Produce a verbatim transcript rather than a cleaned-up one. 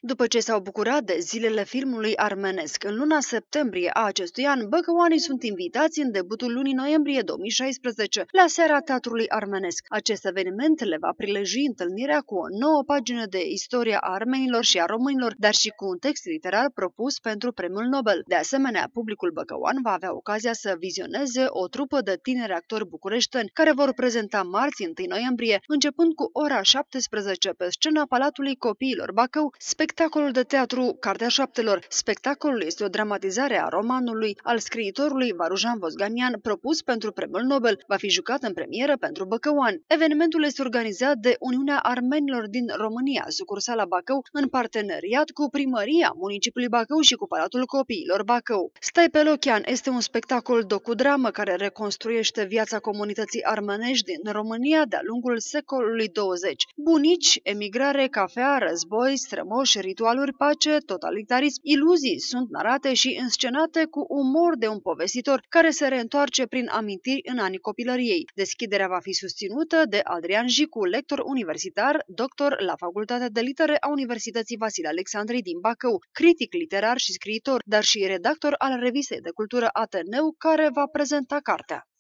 După ce s-au bucurat de zilele filmului armenesc în luna septembrie a acestui an, băcăuanii sunt invitați în debutul lunii noiembrie două mii șaisprezece la Seara Teatrului Armenesc. Acest eveniment le va prileji întâlnirea cu o nouă pagină de istoria a armenilor și a românilor, dar și cu un text literar propus pentru Premiul Nobel. De asemenea, publicul băcăuan va avea ocazia să vizioneze o trupă de tineri actori bucureșteni care vor prezenta marți întâi noiembrie, începând cu ora șaptesprezece pe scena Palatului Copiilor Bacău, spectacolul de teatru Cartea Șaptelor. Spectacolul este o dramatizare a romanului al scriitorului Varujan Vosganian propus pentru Premiul Nobel. Va fi jucat în premieră pentru băcăuani. Evenimentul este organizat de Uniunea Armenilor din România, sucursala Bacău, în parteneriat cu Primăria Municipiului Bacău și cu Palatul Copiilor Bacău. Stai pe Lochian este un spectacol docudramă care reconstruiește viața comunității armenești din România de-a lungul secolului douăzeci. Bunici, emigrare, cafea, război, strămoși, ritualuri, pace, totalitarism, iluzii sunt narate și înscenate cu umor de un povestitor care se reîntoarce prin amintiri în anii copilăriei. Deschiderea va fi susținută de Adrian Jicu, lector universitar, doctor la Facultatea de Litere a Universității Vasile Alexandrei din Bacău, critic literar și scriitor, dar și redactor al revistei de cultură Ateneu, care va prezenta cartea.